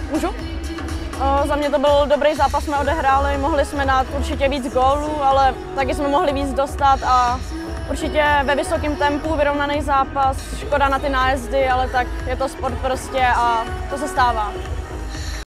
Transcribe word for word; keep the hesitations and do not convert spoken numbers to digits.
Můžu? O, za mě to byl dobrý zápas, jsme odehráli, mohli jsme dát určitě víc gólů, ale taky jsme mohli víc dostat a určitě ve vysokém tempu, vyrovnaný zápas, škoda na ty nájezdy, ale tak je to sport prostě a to se stává.